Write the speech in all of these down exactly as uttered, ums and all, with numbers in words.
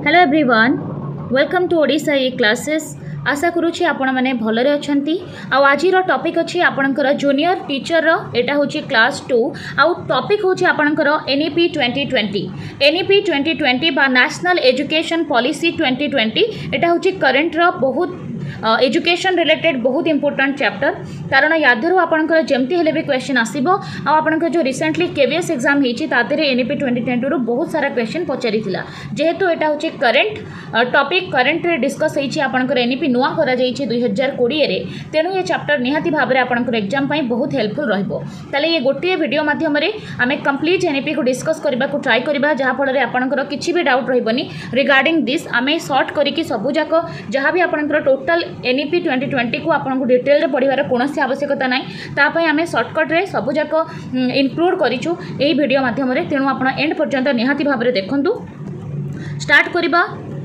Hello everyone, welcome to Odisha E classes. आशा करुँची आपण मैंने भलरे अच्छी। आज टॉपिक अच्छी आपणकर जूनियर टीचर एटा हूँ क्लास टू। आउ टॉपिक हूँ आपणकर NEP twenty twenty NEP twenty twenty बा national education policy twenty twenty एटा हूँ करेन्ट बहुत एजुकेशन रिलेटेड बहुत इंपोर्टेंट चैप्टर। कारण यादरू आपंकर जमती हेले भी क्वेश्चन आसो आपंकर जो रिसेंटली केवीएस एग्जाम होती एनईपी ट्वेंटी ट्वेंटी रू बहुत सारा क्वेश्चन पचारि जेहेतु यहाँ हूँ करेन्ट टॉपिक करेन्ट रे डिस्कस होती आपंकर एनईपी नुआ करा दुई हजार कोड़े तेणु ये चैप्टर निहाती भाव में आपंकर एग्जाम बहुत हेल्पफुल रही। ये गोटे वीडियो माध्यम आम कंप्लीट एनईपी को डिस्कस करने को ट्राई करवा जहाँफल आपंकर किसी भी डाउट रही रिगार्डिंग दिस आम सर्ट करके सबूक जहाँ भी आपंकर टोटाल एनईपी ट्वेंटी ट्वेंटी को आपको डिटेल रे पढ़िबार कोनोसी आवश्यकता ना तापाई आम सर्टकट रे सबूक इनक्लूड करिछु एई वीडियो माध्यम रे। तेणु आपण एंड पर्यंत निहाती भाव में देखंतु। स्टार्ट करबा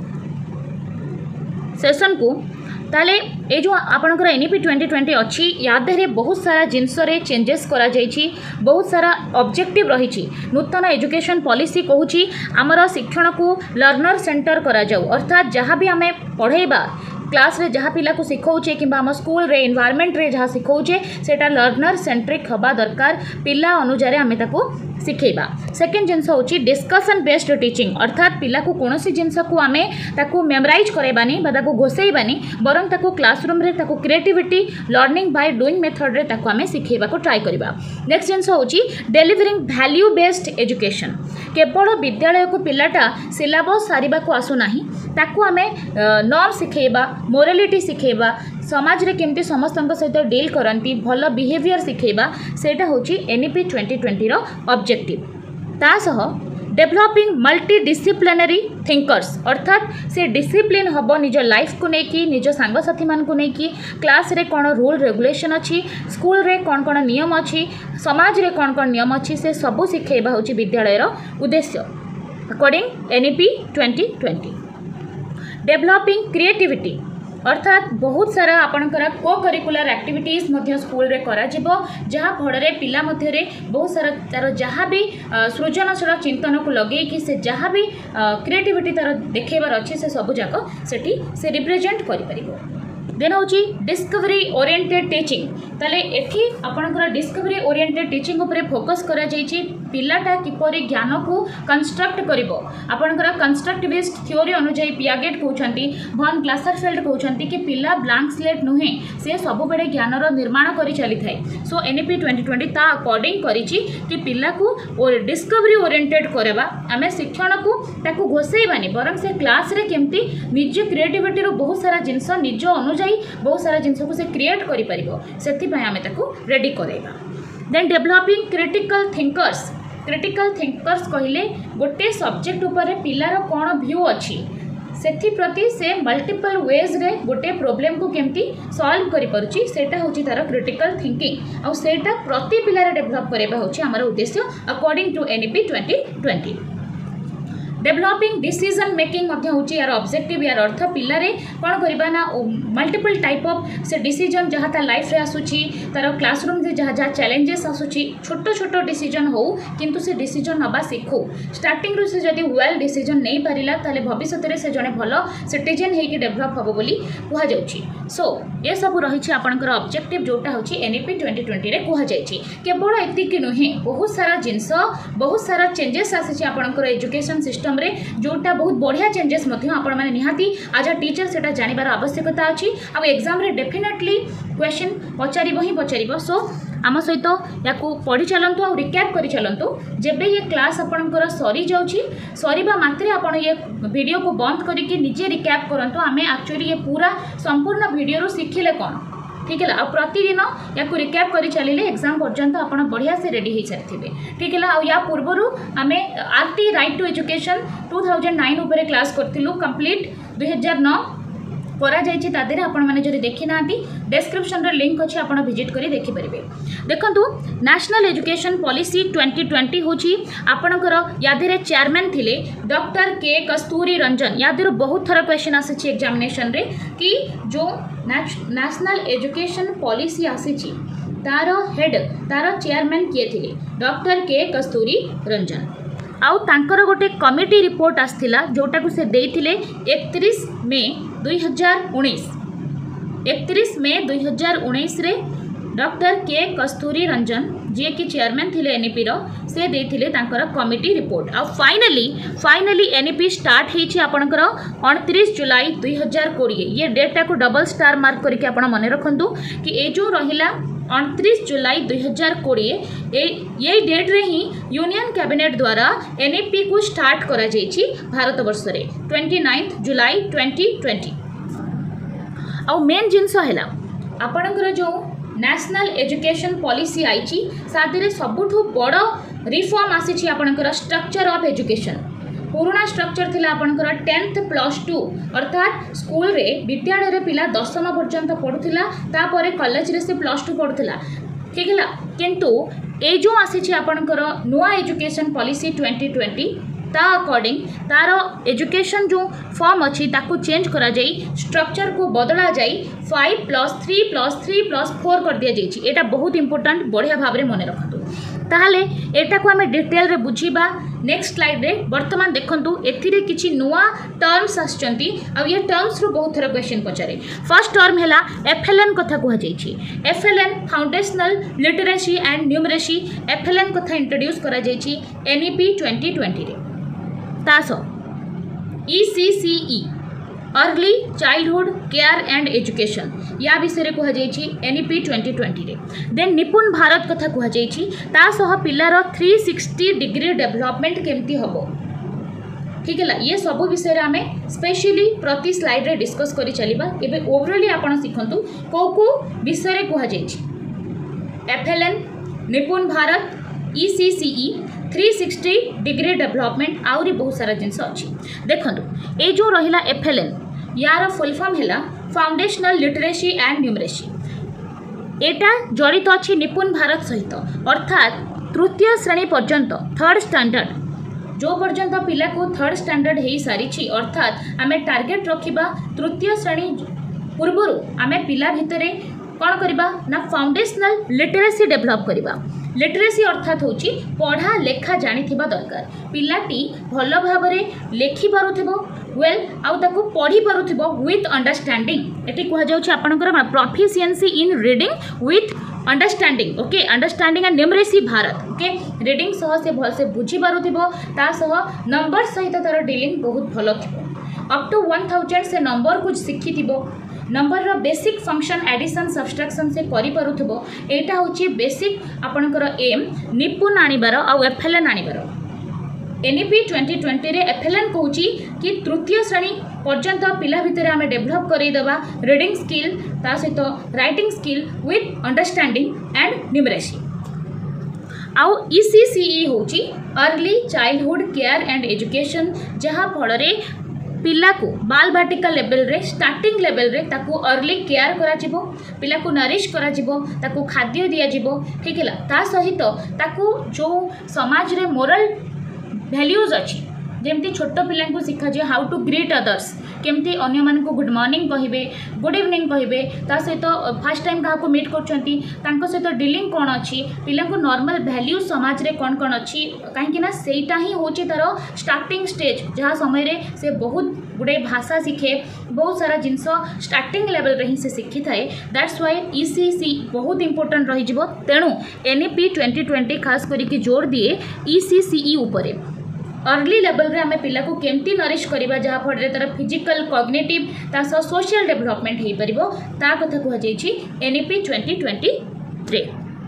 सेशन को ताले ये जो आपंकर एनईपी ट्वेंटी ट्वेंटी अच्छी या देहरे बहुत सारा जिनस चेंजेस करा जाइछि, बहुत सारा ऑब्जेक्टिव रही। नूतन एजुकेशन पॉलिसी कहूँ आमर शिक्षण को लर्नर सेंटर करा जाऊ अर्थात जहाँ भी आम पढ़ेबा क्लास रे जहाँ पिला को शिखाऊे कि आम स्कूल रे एनवायरनमेंट रे जहाँ शिखाऊे सेटा लर्नर सेंट्रिक हवा दरकार पिला अनुसार आम ताको शिखेबा। सेकेंड जिनस हूँ डिस्कसन बेस्ड टीचिंग अर्थात पिला को कौन सी जिनस को आम ताको मेमोराइज कराइबानी बा घोषैबानी बरं ताको क्लासरूम रे ताको creativity learning by doing method रे ताको आम शिखेबा को ट्राई करबा। नेक्स्ट जिनस हूँ डेलीवरिंग वैल्यू बेस्ड एजुकेशन केवल विद्यालय को पिलाटा सिलेबस सारिबा को आसुना ताको आम नॉर्म शिखेबा मोरालिटी शिखेबा समाज रे केमती समस्त सहित डील करती भल बिहेवियर शिखेबा सेटा होची एनईपी ट्वेंटी ट्वेंटी रो ऑब्जेक्टिव। ता सह डेवलपिंग मल्टी डिसिप्लिनरी थिंकर्स अर्थात से डिसिप्लिन हम निज लाइफ को लेकिन निज सांगसाथी मान को लेकिन क्लास रे कौन रूल रेगुलेशन अच्छी स्कूल रे कौन कौन नियम अच्छी समाज रे कौन कौन नियम अच्छी से सबू शिखेबा होची विद्यालय रो उद्देश्य according NEP twenty twenty. Developing creativity अर्थात बहुत सारा आपणकर को करिकुलर एक्टिविटीज मध्य स्कूल रे करा जिवो जहाँ फल पिला मध्य बहुत सारा तार जहाँ भी सृजनशील चिंतन को लगे कि से जहाँ भी क्रिएटिविटी तार देखेबार अच्छी से सबू जाक सेठी से रिप्रेजेंट करि परिबो। देन हूँ डिस्कवरी ओरिएंटेड टीचिंग ताले एठी आपणकर डिस्कवरी ओरिएंटेड टीचिंग उपरे फोकस करा जाइछि पिलाटा किपरि ज्ञान को कंस्ट्रक्ट करिवो आपणकर कंस्ट्रक्टिविस्ट थ्योरी अनुसार पियागेट कहउछंती भन ग्लासरफेल्ड कहउछंती कि पिला ब्लैंक स्लेट नुहे से सब बेले ज्ञानर निर्माण करि चली थाए। सो एनईपी ट्वेंटी ट्वेंटी ता अकॉर्डिंग करिछि कि पिला को डिस्कवरी ओरिएंटेड करबा आमे शिक्षण को ताकू घोषैबानी बरं से क्लास रे केमती निज क्रिएटिविटी रो बहुत सारा जिंस निज अनुसार बहुत सारा जिनस को से क्रिएट करि परिबो सेथिपाई आमे ताकू रेडी करैबा। Then developing critical thinkers critical thinkers कहले गोटे सब्जेक्ट उपर पिलार कौन व्यू अच्छी सेथि प्रति से मल्टीपल वेज रे गोटे प्रॉब्लम को केमती सॉल्व करि परुची सेटा होची तार क्रिटिकल थिंकिंग और सेटा प्रति पिलार डेवलप करबा होची हमर उद्देश्य according to NEP twenty twenty. Developing decision making होची यार ऑब्जेक्टिव यार अर्थ पिलारे कौन करबा ना मल्टीपल टाइप ऑफ से डिसीजन जहाँ तार लाइफ रे आसुची तार क्लासरूम से जहाँ जहाँ चैलेंजेस आसुची छोट छोट डिसीजन हो किंतु से डिसीजन नबा शिखु स्टार्टिंग रू से जदी वेल डिसीजन नहीं पारिला ताले भविष्य रे से जने भलो सिटीजन हेकी डेवलप हबो बोली कुहा जाउची। सो ये सब रही आपनकर ऑब्जेक्टिव जोटा होची एनईपी ट्वेंटी ट्वेंटी रे कुहा जाइची केवल एतिक नुहे बहुत सारा जिनस बहुत सारा चेंजेस आसी आपनकर एजुकेशन सिस्टम रे जोटा बहुत बढ़िया चेंजेस आपण मैंने निहाती आज अ टीचर से जानवर आवश्यकता अच्छी आ एग्जाम रे डेफिनेटली क्वेश्चन पचार ही पचार। सो आम सहित या पढ़ी चलतु आ रिकैप कर चलतु जेबे ये क्लास आपणकर सरी जाउछि सरीबा मात्रे आपण ये वीडियो को बंद करके निजे रिकैप करंतु आमे एक्चुअली ये पूरा संपूर्ण वीडियो शिखिले कौन ठीक है। आ प्रतिदिन या रिकैप कर चलिए एग्जाम पर्यंत आप बढ़िया से रेडी हो सारी ठीक है। आ पूर्वर आम RT right to education two thousand nine उपर क्लास करूँ कंप्लीट दुई हजार नौ करा जाइछि तादेर आपण माने जदि देखि नांती डिस्क्रिप्शन रे लिंक अछि आपण विजिट करी देखि परिबे। देखंतु national education policy twenty twenty होछि आपणकर यादेरे चेयरमैन थिले डॉक्टर के कस्तूरी रंजन। यादेर बहुत थरा क्वेश्चन आसी एग्जामिनेशन रे कि जो नेशनल एजुकेशन पॉलिसी आसी तार हेड तार चेयरमैन किए थिले डॉक्टर के कस्तूरी रंजन। आउ तांकर गोटे कमिटी रिपोर्ट आसथिला जोटा को से देइथिले इकतीस मे दुई हजार उन्नीस इकतीस मे दुई हजार उन्नीस रे डॉक्टर के कस्तूरी रंजन जी की चेयरमैन थिले एनईपी रो से देथिले तांकर कमिटी रिपोर्ट आ फाइनली फाइनली एनईपी स्टार्ट हेछि आपनकर उनतीस जुलाई दुई हजार बीस ये डेटा को डबल स्टार मार्क करके आपण मन रखंतु कि ए जो रहिला उनतीस जुलाई दुई हजार बीस ए ये डेट रे ही यूनियन कैबिनेट द्वारा एनईपी को स्टार्ट करा जाइछि भारत वर्ष रे उनतीस जुलाई दो हज़ार बीस आ मेन जिंस हैला आपनकर जो नेशनल एजुकेशन पॉलिसी आईची सादरे सबुठु बड़ रिफॉर्म आसीची आपनकर स्ट्रक्चर ऑफ एजुकेशन पुराना स्ट्रक्चर थिला आपनकर टेंथ प्लस टू अर्थात स्कूल रे विद्यालय रे पिला दशम पर्यंत पढुथिला तापरे कॉलेज रे से प्लस टू पढुथिला ठीक है किंतु ए जो आसीची आपनकर नुआ एजुकेशन पॉलिसी ट्वेंटी ट्वेंटी ता अकॉर्डिंग तार एजुकेशन जो फॉर्म अच्छी ताकू चेंज करा जाई स्ट्रक्चर को बदला जाई five plus three plus three plus four कर दिया जाइए एटा बहुत इंपोर्टेंट बढ़िया भाव में मन रखु ताहले एटा को आमे डिटेल रे बुझीबा नेक्स्ट स्लाइड रे वर्तमान देखंतु एथिरे किछि नुआ टर्म्स आछंती आ ये टर्म्स रो बहुत थरा क्वेश्चन पचारे फर्स्ट टर्म हैला एफएलएन कथा कुहा जाइछि FLN foundational literacy and numeracy FLN कथा इंट्रोड्यूस करा जाइछि एनईपी ट्वेंटी ट्वेंटी रे तासो ECCE early childhood care and education या विषय रे कुहा जाइछि एनईपी ट्वेंटी ट्वेंटी रे देन निपुण भारत कथा कुहा जाइछि ता सह पिलार थ्री सिक्सटी डिग्री डेवलपमेंट केमती हबो ठीक है ये सब विषय रे आमे स्पेशली प्रति स्लाइड रे डिस्कस करी चलिबा एबे ओवरऑली आपण सिखंतु को को विषय रे कुहा जाइछि FLN Nipun Bharat ECCE three sixty degree development आउरी बहुत सारा जिनस अच्छी देखंतु ए जो रहिला एफएलएन यार फुल फॉर्म हैला फाउंडेशनल लिटरेसी एंड न्यूमरेसी एटा जड़ित अच्छी निपुण भारत सहित अर्थात तृतीय श्रेणी पर्यंत थर्ड स्टैंडर्ड जो पर्यंत पिला को थर्ड स्टैंडर्ड हो सारी अर्थात आमे टार्गेट रखिबा तृतीय श्रेणी पूर्वरु आमे पिला भितरे कौन करबा ना फाउंडेशनल लिटरेसी डेवलप करबा लिटरेसी अर्थात होची पढ़ा लेखा जानी थिबा दरकार पिलाटी भल भाव लेखि पारुथिबो वेल आउ ताको पढ़ी पारुथिबो विथ अंडरस्टैंडिंग एटी कह जाउछि आपनकर proficiency in reading with understanding okay understanding and numeracy Bharat okay reading सह से भल से बुझी पारुथिबो ता सह नंबर सहित तार डीलिंग बहुत भल थिबो अप टू वन थाउजेंड से नंबर कुछ शिखी थिबो नंबर रो बेसिक फंक्शन एडिशन सब्सट्रैक्शन से करि पारुथबो एटा होची बेसिक आपनकर एम निपुण आनिबार आ एफएलएन आनिबार एनईपी ट्वेंटी ट्वेंटी रे एफएलएन कहूची कि तृतीय श्रेणी पर्यंत पिला भितर आमे डेवलप करै दबा रीडिंग स्किल ता सहित writing skill with understanding and numeracy आउ ईसीसीई होची early childhood care and education जहाँ फल रे पिला को बाल बाटिका लेवल रे स्टार्टिंग लेवल रे ताकू अर्ली केयर करा जिवो पिला को नरिश करा जिवो ताकू खाद्य दिया जिवो ठीक है ता सहित ताकू जो समाज रे मोरल वैल्यूज अच्छी जेमती छोट पिला को शिखा जाए हाउ टू ग्रीट अदर्स केमती अन्य मान को गुड मॉर्निंग कहे गुड इवनिंग कहे ता सहित फास्ट टाइम क्या मीट करछंती तांको सहित डीलिंग कौन अच्छी पिला को नॉर्मल वैल्यू समाज रे कौन कौन अच्छी कहीं सेटा ही होची तार स्टार्टिंग स्टेज जहाँ समय रे से बहुत गुड़े भाषा शिखे बहुत सारा जिनस स्टार्टिंग लेवल रे ही से शिखी थाए दैट्स व्हाई ईसीसी बहुत इंपोर्टेंट रही जिवो तेणु एनईपी ट्वेंटी ट्वेंटी खास करिक जोर दिए ईसीसीई उपरे अर्ली लेवल रे आमे पिला को केमती नरिश करिबा जहाँ फल तार फिजिकल कॉग्निटिव ता सह सोशल डेवलपमेंट हो पारिबो ता कथा कह जाइछि एनईपी ट्वेंटी ट्वेंटी थ्री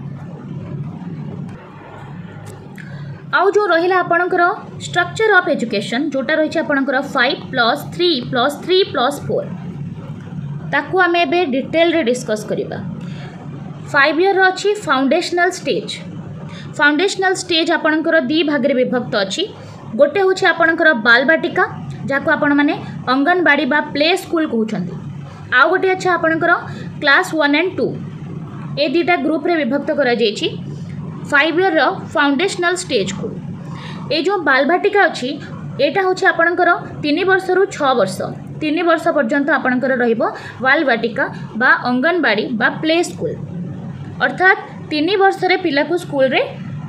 आउ जो रहिला आपणकर स्ट्रक्चर ऑफ एजुकेशन जोटा रही आपणकर five plus three plus three plus four ताकू आमे एबे डिटेल रे डिस्कस करिबा फाइव ईयर अच्छी फाउंडेशनल स्टेज फाउंडेशनल स्टेज आपणकर दी भाग रे विभक्त अच्छी गोटे हूँ आपणकर बाल बाटिका जहाँ आपण मैंने अंगनवाड़ी बा प्ले स्कूल कहते आउ गोटे अच्छा आपणकर क्लास वन एंड टू ए दुटा ग्रुप रे विभक्त करा जाइछि फाइव ईयर रो फाउंडेशनल स्टेज को ए जो बाल बाटिका अच्छी एटा हूँ आपणकर तीन वर्ष रु छः वर्ष तीन वर्ष पर्यंत आपणकर रहिबो बाल बाटिका बा अंगनवाड़ी बा प्ले स्कूल अर्थात तीन वर्ष रे पिला को स्कूल रे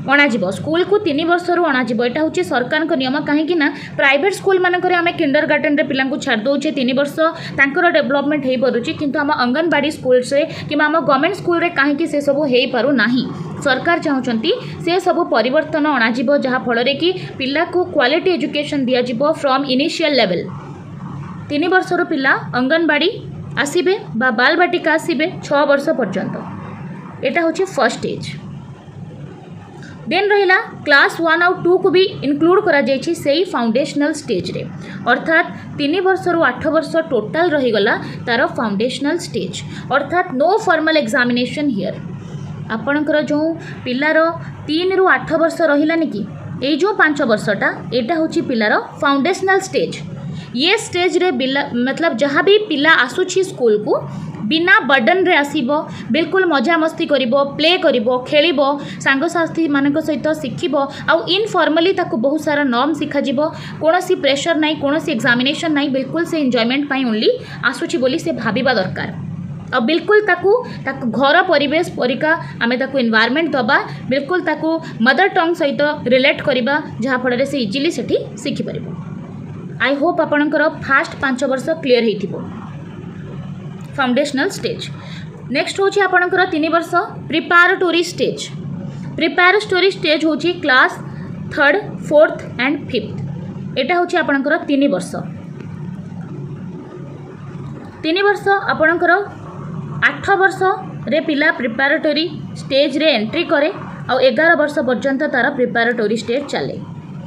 अणाजिब स्कूल को तीन वर्ष रु अणाजिब एटा हूँ सरकार नियम कहीं प्राइवेट स्कूल मानक आम किंडर गार्डन रे पिला छाड़ दौचे तीन वर्ष तांकर डेवलपमेंट हो पारुची किंतु आम अंगनवाड़ी स्कूल से कि आम गवर्नमेंट स्कूल रे कहीं से सब हो पारु नाही। सरकार चाहते से सब परिवर्तन अणाजिब जहाँफल कि पिला को क्वालिटी एजुकेशन दिज्व फ्रॉम इनिशियल लेवल तीन वर्षर पिला अंगनवाड़ी आसबे बा बाल बाटिका आसबे छः वर्ष पर्यंत एटा हूँ फर्स्ट स्टेज। देन रहिला क्लास वन आउ टू को भी इनक्लूड करा जायछि सेही फाउंडेशनल स्टेज रे अर्थात तीन वर्ष रु आठ वर्ष टोटाल रहीगला तार फाउंडेशनल स्टेज अर्थात नो फॉर्मल एग्जामिनेशन हियर आपणकर जो पिलार तीन रु आठ वर्ष रहिलानी कि ए जो पांच वर्षटा एटा हूँ पिलार फाउंडेशनल स्टेज। ये स्टेज रे बिला मतलब जहाँ भी पिला आसुछि स्कूल को बिना बर्डन रे आसीबो बिल्कुल मजा मस्ती करिबो प्ले करिबो खेलिबो सांगसाथी मानक सहित शिखिबो आउ इनफॉर्मली ताकू बहुत सारा नॉर्म शिखा जिवो कोनोसी प्रेशर नाही कोनोसी एग्जामिनेशन नाही बिल्कुल से एन्जॉयमेंट पई ओनली आसुछि बोली से भाबिबा दरकार और बिल्कुल ताकू ताकू घर परिवेश परिका आमे ताकू एनवायरनमेंट दबा बिल्कुल ताकू मदर टंग सहित रिलेट करिबा जहाँ फल से इजिली सेठी शिखि परिबो। आई होप आपणकर फास्ट पांच वर्ष क्लीयर होइथिबो फाउंडेशनल स्टेज। नेक्स्ट होची आपणकर तीन वर्ष प्रिपारेटोरी स्टेज। प्रिपारेटोरी स्टेज होची class third fourth and fifth एटा होची आपणकर तीन वर्ष तीन वर्ष आपणकर आठ वर्ष रे पिला प्रिपारेटोरी स्टेज रे एंट्री करे और एगार वर्ष पर्यंत तार प्रिपारेटोरी स्टेज चले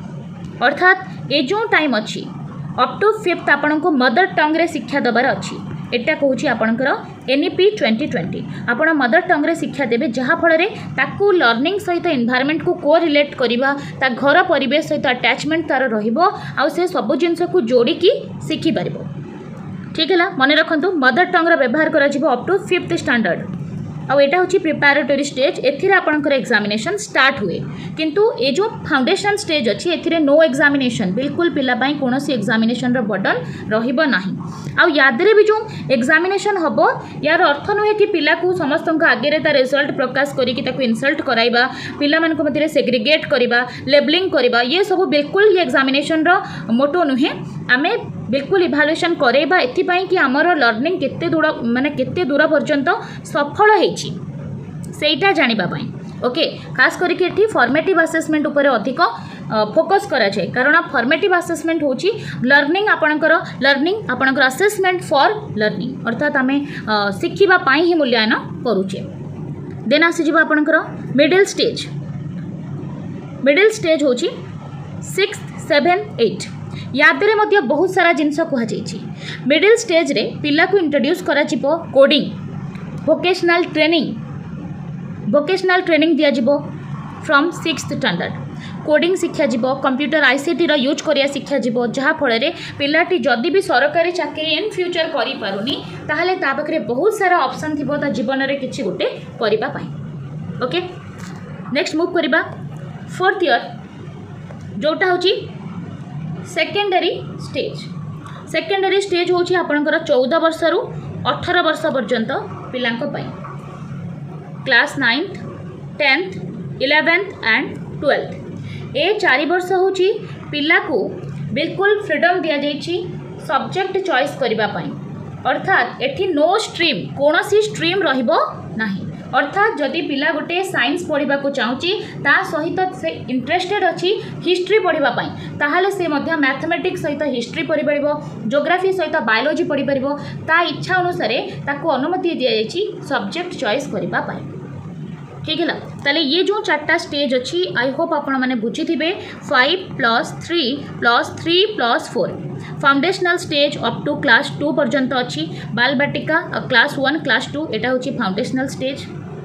अर्थात ए जो टाइम अच्छी अप टू फिफ्थ आपण को मदर टंग रे शिक्षा दबार अच्छी एटा कहूँ आपणकर एनईपी ट्वेंटी ट्वेंटी आपण मदर टंग रे शिक्षा देबे जहाँ फल ताकू लर्निंग सहित एनवायरनमेंट को को रिलेट करवा ता घर परिवेश सहित अटैचमेंट तार रहिबो आ से सब जिनस को जोड़िकी शिखि पारिबो। ठीक है मन रखु मदर टंग व्यवहार करा अप टू फिफ्थ स्टैंडर्ड आउ एटा होची प्रिपारेटोरी स्टेज एथिरे आपणकर एग्जामिनेशन स्टार्ट हुए किंतु ए जो फाउंडेशन स्टेज अच्छी एथिरे नो एग्जामिनेशन बिल्कुल पिला पाई कोनोसी एग्जामिनेशन रो बर्डन रहिबो नाही आउ यादरे भी जो एग्जामिनेशन हबो यार अर्थ नुहे कि पिला को समस्त आगे ता रिजल्ट प्रकाश करिकि ताकू इंसल्ट कराइबा पिला मानक मध्य सेग्रीगेट करिबा लेबलिंग करिबा ये सब बिल्कुल ही एग्जामिनेशन रो मोटो नुहे आमे बिल्कुल इभालुएशन करेबा एथिपाई कि आमर लर्निंग केते दूर माने केते दूर पर्यंत सफल हेछि सेटा जानिबा पाई ओके खास करके एठी फॉर्मेटिव असेसमेंट ऊपर अधिक फोकस करा जाय कारण फॉर्मेटिव असेसमेंट होची लर्निंग आपणकर लर्निंग आपणकर असेसमेंट फॉर लर्निंग अर्थात आमे शिखिबा पाई ही मूल्यांकन करूचे। देन आसी जिबा आपणकर मिडिल स्टेज मिडिल स्टेज होची सिक्स सेवन एट यादरे मध्य बहुत सारा जिनस कहुई मिडिल स्टेज रे पिला को इंट्रोड्यूस करा जिवो coding vocational training vocational training दिया जिवो फ्रॉम सिक्स्थ स्टैंडर्ड कोडिंग शिक्षा जिवो कंप्यूटर आईसीटी रो यूज करिया शिक्षा जिवो जहाँ फल पिलाटी जदि भी सरकारी चाकरी इन फ्यूचर करि पारुनी ताहले ता पाखरे बहुत सारा ऑप्शन थिबो ता जीवन रे किछि गोटे करिबा पाई। ओके नेक्स्ट मूव करिबा फोर्थ ईयर जोटा होची सेकेंडरी स्टेज। सेकेंडरी स्टेज होची आपणकर चौदह वर्ष रु अठारह वर्ष पर्यंत पिलांक पाई class ninth tenth eleventh and twelfth ए चारि वर्ष होची पिला को बिल्कुल फ्रीडम दिया जाइछि सब्जेक्ट चॉइस करिबा पाई अर्थात एठी नो स्ट्रीम कोनोसी स्ट्रीम रहिबो नाही अर्थात जदि पिला गोटे साइंस पढ़ा को चाहूँगी ता सहित से इंटरेस्टेड अच्छी हिस्ट्री पढ़ा ताहले से मध्य मैथमेटिक्स सहित हिस्ट्री पढ़ी पार जोग्राफी सहित बायोलॉजी पढ़ी पार ता इच्छा अनुसार ताको अनुमति दि जाइए सब्जेक्ट चॉइस करने पाई। ठीक है ताले ये जो चार्टा स्टेज अच्छी आई होप आपण मैंने बुझी थे five plus three plus three plus four foundational stage up to class two पर्यंत अच्छी Bal Vatika class one class two एटा होची फाउंडेशनल स्टेज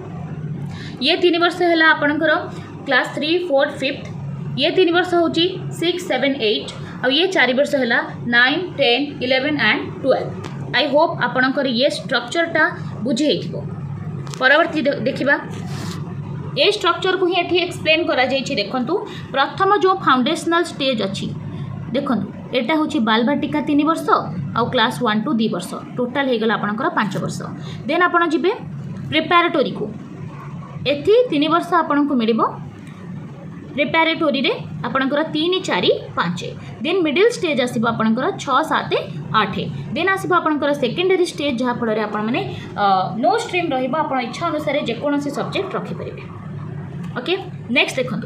ये तीन वर्ष है आपणकर क्लास थ्री फोर फिफ्थ ये तीन वर्ष होची सिक्स सेवेन एट और ये चार वर्ष है nine ten eleven and twelve I hope आपणकर ये स्ट्रक्चरटा बुझे परवर्ती देखिबा ए स्ट्रक्चर को ही एठी एक्सप्लेन करा जाइछि देखंतु प्रथम जो फाउंडेशनल स्टेज अच्छी देखंतु एटा होछि बाल बाटिका तीन वर्ष आउ क्लास वन टू दो वर्ष टोटाल हो गला आपणकर पांच वर्ष देन आपण जिबे प्रिपारेटोरी को एथि तीन वर्ष आपण को मिलिबो प्रिपेरेटोरी रे आपणकर तीन चार पाँच देन मिडिल स्टेज आसीबो आपणकर छह सात आठ देन आसीबो आपणकर सेकेंडरी स्टेज जहाँ फल आपण मैंने नो स्ट्रीम रहिबो आपण इच्छा अनुसार जेकोसी सब्जेक्ट रखिपारे। ओके नेक्स्ट देखो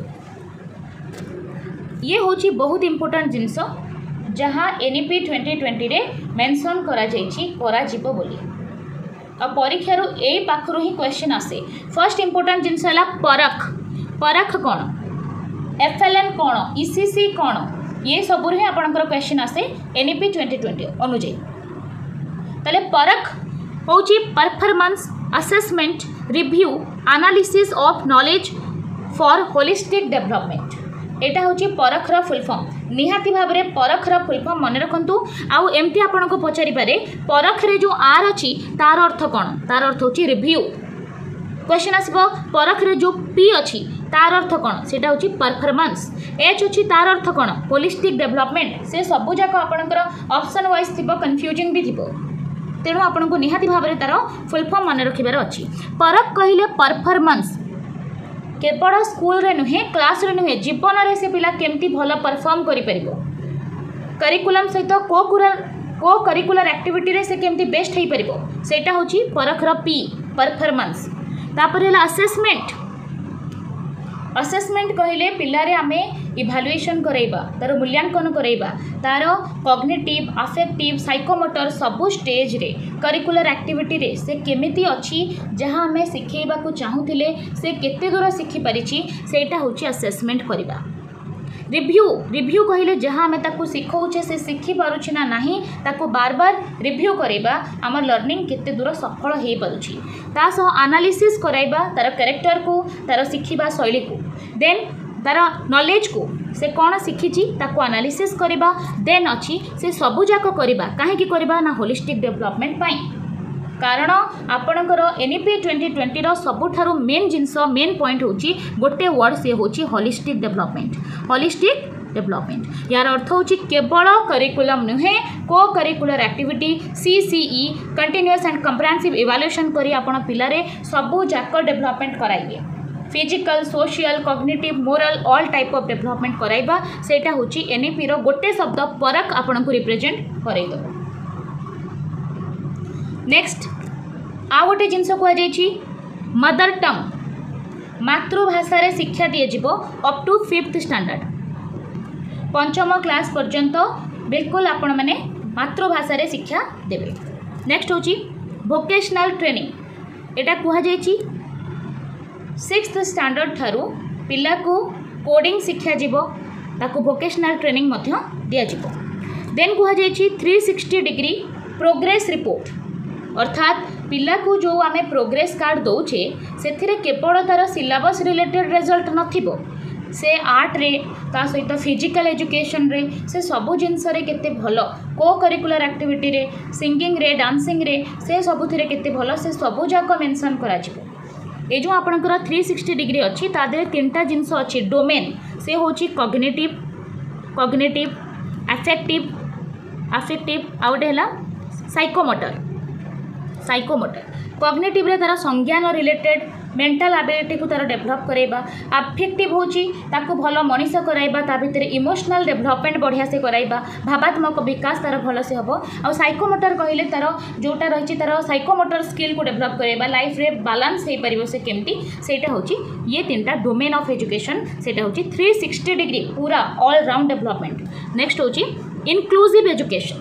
ये होची बहुत इंपोर्टेंट जिनस जहाँ एनईपी ट्वेंटी ट्वेंटी रे मेंशन करा जाइछि करा जिवो बोली आ परीक्षा रो ए पाखरो ही क्वेश्चन आसे। फर्स्ट इंपोर्टेंट जिनस हला परख परख कौन एफएलएन कौन ईसीसी कौन ये सब ही आपंकर क्वेश्चन आसे एनईपी ट्वेंटी ट्वेंटी अनुजाई। ताले परख होची performance assessment review analysis of knowledge for holistic development एटा होची परखर फुल फॉर्म निहाती भाव में परखर फुल फॉर्म मन रखु आउ एमती आपन को पचारि पारे परख रे जो आर अच्छी तार अर्थ कौन तार अर्थ होची रिव्यू क्वेश्चन आसबो परख रे जो पी अच्छी तार अर्थ कौन सेटा होची परफॉर्मेंस एच अच्छी तार अर्थ कौन होलिस्टिक डेवलपमेंट से सबू जाक आपनकर ऑप्शन वाइज थिबो कंफ्यूजिंग भी थिबो तेणु आपन को निहाती भाव में तार फुल फॉर्म मन रखिबार अच्छी। परख कहिले परफॉर्मेंस केवल स्कूल रे नुहे क्लास रे नुहे जीवन रे से पिला केमती भल परफॉर्म करि परिबो करिकुलम सहित को को करिकुलर एक्टिविटी रे से केमती बेस्ट हेई परिबो सेटा होची परखर पी परफॉर्मेंस। तापर हला असेसमेंट असेसमेंट कहले पिलारे आमे इभालुएशन करैबा तार मूल्यांकन करैबा तार कॉग्निटिव अफेक्टिव साइकोमोटर सबु स्टेज रे करिकुलर एक्टिविटी रे से केमिति अछि जहां हमें सिखेबा को चाहूथिले से केते दूर सिखि परिछि सेटा होछि असेसमेंट करबा। रिव्यू रिव्यू कहले जहाँ आम ताकू शिखौचे से शिखि पारुछि ना नहीं ताकू बार बार रिव्यू करैबा आम लर्निंग केते दूर सफल हो पारुछि ता सह एनालिसिस कराइबा तार कैरेक्टर को तार शिखिबा शैली को देन तार नॉलेज को से कौन शिखिछि ताकू एनालिसिस करबा देन अछि से सबु जाक करबा काहे कि करबा ना होलिस्टिक डेवलपमेंट पाई कारण आपणकर एनईपी ट्वेंटी ट्वेंटी सबुठारु मेन जिनस मेन पॉइंट होची गोटे वर्ड से होची होलिस्टिक डेवलपमेंट होलिस्टिक डेवलपमेंट यार अर्थ होची केवल करिकुलम नुहे co curricular activity CCE continuous and comprehensive evaluation करी आपण पिलारे सबु जाक डेवलपमेंट कराइए physical social cognitive moral all type of development कराइबा सेटा होची एनईपी रो गोटे शब्द परख आपण को रिप्रेजेंट करई दो। नेक्स्ट आ गोटे जिनस कहुई मदर टंग मातृभाषा रे शिक्षा दिए जीवो अप टू फिफ्थ स्टैंडर्ड पंचम क्लास पर्यंत बिल्कुल आपण मैंने मातृभाषा रे शिक्षा देवे। नेक्स्ट होची वोकेशनल ट्रेनिंग एटा कहुई सिक्स्थ स्टैंडर्ड ठारू पिला को कोडिंग शिक्षा जीवो ताकू वोकेशनल ट्रेनिंग मध्य दिया जीवो। देन कहुई three sixty degree progress report अर्थात पिला को जो आमे प्रोग्रेस कार्ड दौचे से केवल तार सिलेबस रिलेटेड रिजल्ट नथिबो से आर्ट रे ता सहित फिजिकल एजुकेशन रे से सबु जिनस रे केते भलो को करिकुलर एक्टिविटी रे सिंगिंग रे डांसिंग रे से सबुथिरे केते भलो से सबु जाक मेंशन करा जिवो। ए जो आपनकर थ्री सिक्सटी डिग्री अच्छी तादे तीनटा जिनस अच्छी डोमेन से होची कॉग्निटिव कॉग्निटिव अफेक्टिव अफेक्टिव आउटे हला साइकोमोटर साइकोमोटर कॉग्निटिव रे तार संज्ञान रिलेटेड मेंटल एबिलिटी को तार डेवलप कराइबा अफेक्टिव होची ताको भलो मनीष कराइबा ता भितर इमोशनल डेवलपमेंट बढ़िया से कराइबा भावात्मक विकास तार भलो से हबो आ साइकोमोटर कहिले तार जोटा रहिछि तार साइकोमोटर स्किल को डेवलप कराइबा लाइफ रे बैलेंस हे परिबो से केमती सेटा होची ये तीनटा डोमेन ऑफ एजुकेशन सेटा होची थ्री सिक्सटी डिग्री पूरा ऑल राउंड डेवलपमेंट। नेक्स्ट होची इनक्लूसिव एजुकेशन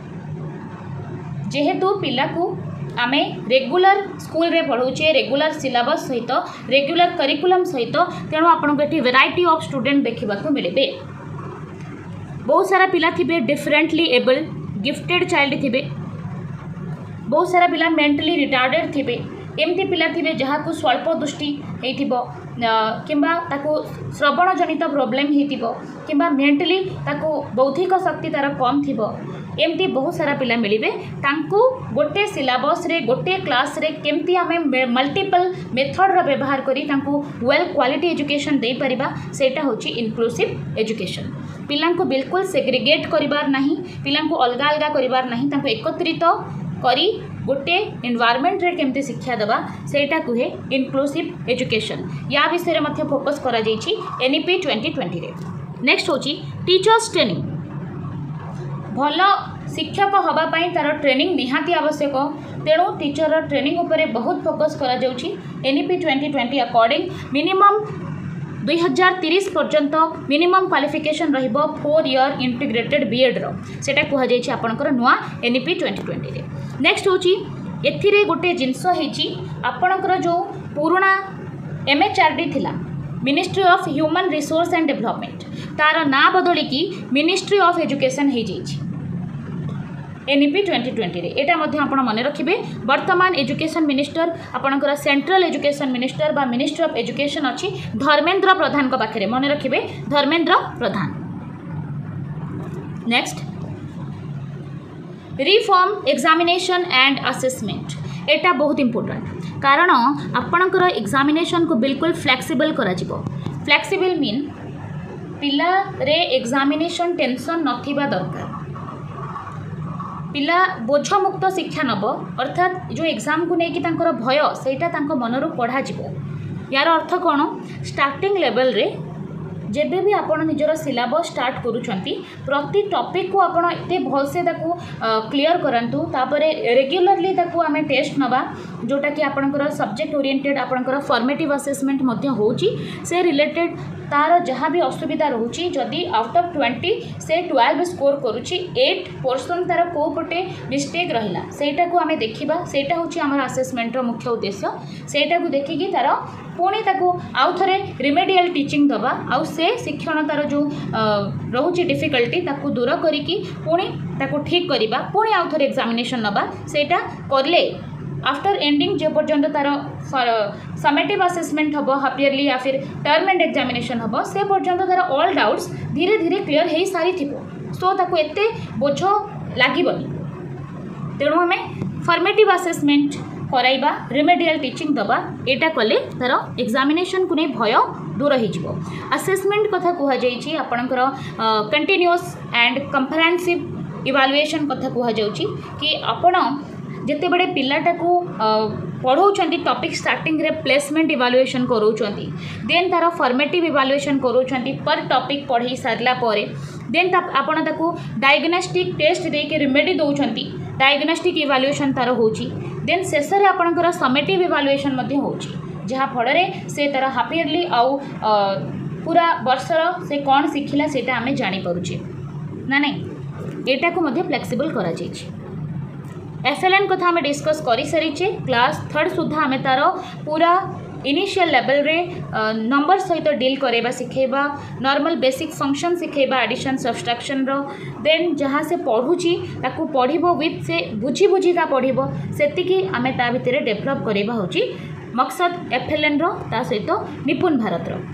जेहेतु पिला को आमे रेगुलर स्कूल रे पढ़ौचे रेगुलर सिलेबस सहित रेगुलर करिकुलम सहित तेणु आपन को वेराइटी ऑफ स्टूडेंट देखा मिले बहुत सारा पिला थिबे डिफरेंटली एबल गिफ्टेड चाइल्ड थिबे बहुत सारा पिला मेंटली रिटार्डेड थिबे एमती पिला थिबे जहाँ को स्वल्प दृष्टि होइथिबो किंबा ताको श्रवण जनित प्रोब्लेम होइथिबो किंबा मेंटली ताको बौद्धिक शक्ति तार कम थिबो एमती बहुत सारा पिला मिलिबे तांको गोटे सिलेबस रे गोटे क्लास रे केमती आमे मल्टीपल मेथड रा व्यवहार करी तांको वेल क्वालिटी एजुकेशन दे परिबा सेटा होची इनक्लूसिव एजुकेशन। पिलांको बिल्कुल सेग्रीगेट करिबार नाही पिलांको अलगा अलगा करिबार नाही तांको एकत्रित करी गोटे एनवायरनमेंट रे केमती शिक्षा देवा सेटा कहे इनक्लूसिव एजुकेशन या विषय में फोकस करा जाइछि एनईपी ट्वेंटी ट्वेंटी रे। नेक्स्ट होची टीचर्स ट्रेनिंग। भल शिक्षक हवा पाई तार ट्रेनिंग निहाती आवश्यक, तेणु टीचर ट्रेनिंग उपरे बहुत फोकस करा जाउछि NEP twenty twenty according minimum दुई हजार तीस पर्यंत मिनिमम क्वालिफिकेशन रहिबो फोर ईयर इंटीग्रेटेड बीएड रो सेटा कुहा जाइछि आपनकर नुआ एनईपी ट्वेंटी ट्वेंटी रे। नेक्स्ट होची एथिरे गोटे जिंस हेची आपनकर जो पुराना एमएचआरडी थिला ministry of human resource and development तार ना बदली की मिनिस्ट्री ऑफ एजुकेशन हो जाइछि एनईपी ट्वेंटी ट्वेंटी रे। एटा मध्ये आपण मन रखिबे वर्तमान एजुकेशन मिनिस्टर आपणकर सेंट्रल एजुकेशन मिनिस्टर बा मिनिस्ट्री ऑफ एजुकेशन अछि धर्मेंद्र प्रधान को पाखरे मन रखिबे Dharmendra Pradhan. Next reform examination and assessment एटा बहुत इंपोर्टेंट कारण आपणकर एग्जामिनेशन को बिल्कुल फ्लेक्सिबल करा जिवो। फ्लेक्सिबल मीन पिला रे एग्जामिनेशन टेंशन नथिबा दरकार, पिला बोझ मुक्त शिक्षा नब अर्थात जो एग्जाम को लेकिन तांकर भय सेटा तांको मनरू पढ़ा जिवो। यार अर्थ कौन स्टार्टिंग लेवल रे जेबे भी आपण निजर सिलेबस स्टार्ट करूछंती प्रति टॉपिक को आपण एते भलसे ताकू क्लियर करंतु तापरे रेगुलरली ताकू आमे टेस्ट नबा जोटा कि आपणकर सब्जेक्ट ओरिएंटेड आपणकर फॉर्मेटिव असेसमेंट मध्ये होची से रिलेटेड तार जहाँ भी असुविधा रोची जदि आउट ऑफ ट्वेंटी से ट्वेल्व स्कोर करुच्ची एट परसेंट तार को पटे मिस्टेक रहिला सेटा को आमे देखिबा सेटा होची हमर असेसमेंट रो मुख्य उद्देश्य। सेटा को देखिकी तार पुणी ताकू आउ थरे रिमेडियल टीचिंग दबा आउ से शिक्षण तार जो रोची डिफिकल्टी ताकू दूर करिकी पुणी ताकू ठीक करिबा पुणी आउ थरे एग्जामिनेशन नबा सेटा करले आफ्टर एंडिंग जे पर्यंत तार समेटिव असेसमेंट हम हाफ ईयरली या फिर टर्म एंड एग्जामिनेशन हम से पर्यंत तार ऑल डाउट्स धीरे धीरे क्लियर हो सारी थो सो ताको एते बोझ लागबनी। तेणु आम फॉर्मेटिव असेसमेंट कराइबा रिमेडियल टीचिंग दबा एटा कले तार एग्जामिनेशन को नहीं भय दूर हो। असेसमेंट कथा कह जाइए आपणकर कंटिन्यूअस एंड कंप्रेहेंसिव इवैल्यूएशन कथा कह जाउची कि आपण जिते बड़े पिलाटा को पढ़ाऊँ टॉपिक स्टार्टिंग रे प्लेसमेंट इवैल्यूएशन कराउछंती देन तार फॉर्मेटिव इवैल्यूएशन कराउछंती पर टॉपिक पढ़ी सारला परे देन आपण ताकू डायग्नोस्टिक टेस्ट देके रिमेडी दउछंती डायग्नोस्टिक इवैल्यूएशन तार होची देन शेष रे आपणकर समेटिव इवैल्यूएशन मध्ये होची जहाँ फल से तार हाफ ईयरली आउ पूरा वर्षर से कौन शिखिला सेटा आमे जानी पारुछे ना नहीं एटा को मध्ये फ्लेक्सिबल करा जाइछि। एफएलएन कथा आम डिस्कस कर सारीचे क्लास थर्ड सुधा आम तार पूरा इनिशियल लेवल रे नंबर सहित डील करवा शिखेबा नॉर्मल बेसिक फंक्शन शिखेबा एडिशन सब्सट्रैक्शन रो देन जहाँ से पढ़ुची ताकू पढ़िबो विथ से बुझी बुझी का पढ़िबो सेतिकी आम ता भितर डेभलप करवा होची मकसद एफएलएन रो ता सहित निपुण भारत रो।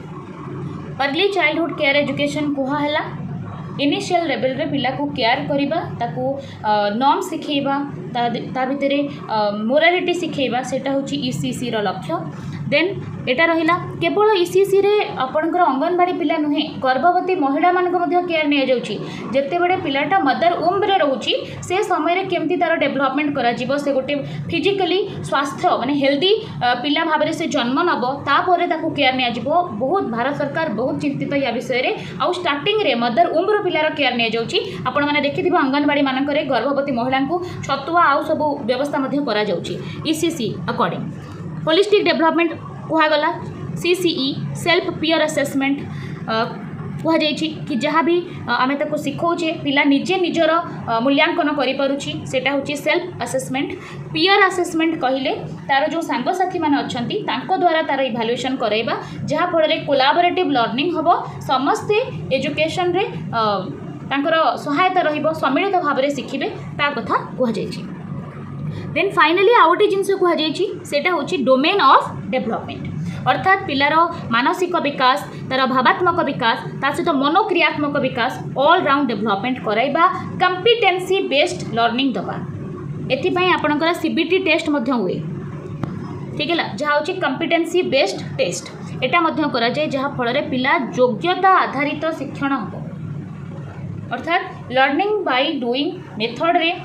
अर्ली चाइल्डहुड केयर एजुकेशन कुहाला इनिशियल लेवल रे पिला को केयर करिबा ताकू नॉर्म सिखेबा ता भितर मोरालिटी सिखेबा सेटा होची ईसीसी रो लक्ष्य। देन एटा रहिला केवल ईसीसी रे आपनकर अंगनवाड़ी पिला नुहे गर्भवती महिला मानक मध्ये केयर निया जाउची जेते बडे पिलाटा मदर ओम रे रहउची से समय रे केमती तार डेवलपमेंट करा जीवो से गोटे फिजिकली स्वास्थ्य माने हेल्दी पिला भाबरे से जन्म नबो ता परे ताकू केयर निया जीवो बहुत भारत सरकार बहुत चिंतित या विषय रे आउ स्टार्टिंग रे मदर ओम रो पिलार केयर निया जाउची आपण माने देखिथिबो अंगनवाड़ी मानक रे गर्भवती महिला को छतुआ आउ सब व्यवस्था मध्ये करा जाउची ईसीसी अकॉर्डिंग। होलिस्टिक डेवलपमेंट कहगला सीसीई सेल्फ पीयर असेसमेंट कह जाइछि कि जहाँ भी आमे ताको सिखौछे पिला निजे निजर मूल्यांकन करि पारुछि सेटा होछि सेल्फ असेसमेंट। पीयर असेसमेंट कहिले तार जो सांग साथी माने अछंती तांको द्वारा तार इवैल्यूएशन कराइबा जहाँ फल रे कोलैबोरेटिव लर्निंग हबो समस्ते एजुकेशन रे तांकर सहायता रहिबो सम्मिलित भाव रे शिखिबे ता कथा कह जाइछि। देन फाइनली आउ गोटे जिनस कह जाइछि सेटा होछि डोमेन ऑफ डेवलपमेंट अर्थात पिलार मानसिक विकास तार भावात्मक विकास ता सहित मनोक्रियात्मक विकास ऑल राउंड डेवलपमेंट कराइबा कंपिटेंसी बेस्ड लर्निंग दबा एथिपाई आपणकर सीबीटी टेस्ट मध्य हुए ठीक है जहाँ होछि कंपिटेंसी बेस्ड टेस्ट एटा मध्य करा जाय जहाँ फल रे पिला योग्यता आधारित शिक्षण हो अर्थात लर्निंग बाय डूइंग मेथड रे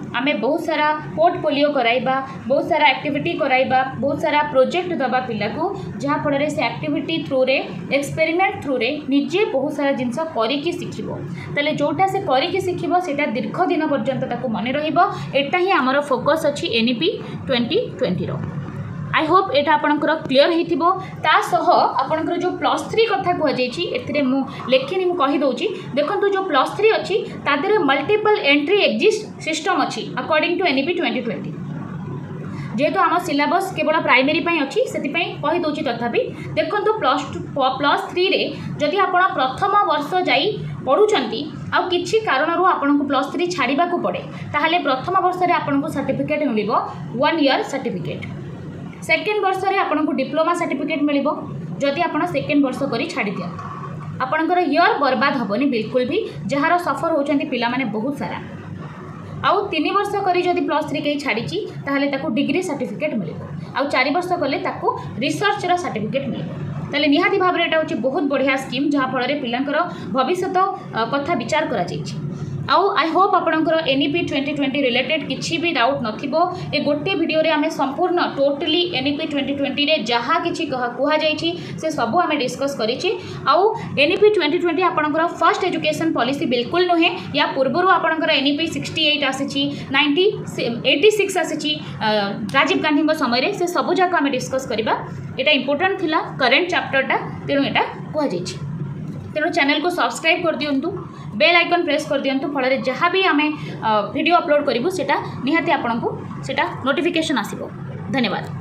आमे बहुत सारा पोर्टफोलियो कराइबा बहुत सारा एक्टिविटी कराइबा बहुत सारा प्रोजेक्ट दबा पिला को जहाँ फल से एक्टिविटी थ्रू रे एक्सपेरिमेंट थ्रू रे निजे बहुत सारा जिनस करिकी शिखिबो ताले जोटा से करिकी शिखिबो सेटा दीर्घ दिन पर्यंत ताको मन रहिबो एटा ही हमर फोकस अछि एनईपी ट्वेंटी ट्वेंटी रो आई होप एटा आपनकर क्लियर हेतिबो ता सह आपनकर जो प्लस थ्री कथा कह जाइछि एथिरे मु लेखिनि मु कहि दउछि देखंतु जो प्लस थ्री अछि तादरे मल्टीपल एंट्री एग्जिस्ट सिस्टम अछि according to NEP twenty twenty जेहेतु आम सिलेबस केवल प्राइमरी पई अछि सेति पई कहि दउछि तथापि देखंतु प्लस टू प्लस थ्री रे जदि आपण प्रथम वर्ष जाई पढ़ुचंती आ किछि कारणरू आपनको प्लस थ्री छाड़ीबा को पड़े ताहाले प्रथम वर्ष रे आपनको सर्टिफिकेट मिलिबो वन ईयर सर्टिफिकेट सेकेंड वर्ष रे आपनको डिप्लोमा सर्टिफिकेट मिलिबो जदि आपण सेकेंड वर्ष करी छाड़ी दिया आपणकर ईयर बर्बाद हेनी बिल्कुल भी जार सफर होती पिला माने बहुत सारा आउ तीन वर्ष करी जदि प्लस थ्री कहीं छाड़ी ताहले ताको डिग्री सर्टिफिकेट मिलिबो आउ चार वर्ष कले ताको रिसर्च रो सर्टिफिकेट मिलिबो ताले निहाती भाव एटा होची बहुत बढ़िया स्कीम जहाँ फल पिलांकर भविष्य कथा विचार करा जायछि आउ आई होप आपणकर एनईपी ट्वेंटी ट्वेंटी रिलेटेड किसी भी डाउट नथिबो ए गोटे वीडियो रे आमे संपूर्ण टोटली एनईपी ट्वेंटी ट्वेंटी रे जहाँ किछि कुहा जायछि से सबु आमे डिस्कस करिछि आउ एनईपी ट्वेंटी ट्वेंटी आपणकर फर्स्ट एजुकेशन पॉलिसी बिल्कुल नुहे या पूर्वरु आपणकर एनईपी सिक्सटी एट आसीछि नाइंटी एटी सिक्स आसीछि राजीव गांधी समय रे से सबु जाक आमे डिस्कस करिबा एटा इंपोर्टेंट थिला करेंट चैप्टरटा तेणु एटा कुहा जायछि तेणु चैनल को सब्सक्राइब कर दियंतु बेल आइकन प्रेस कर दियंतु फल जहाँ भी आम वीडियो अपलोड करूँ सेटा निहाती आपको सेटा नोटिफिकेशन आसिबो। धन्यवाद।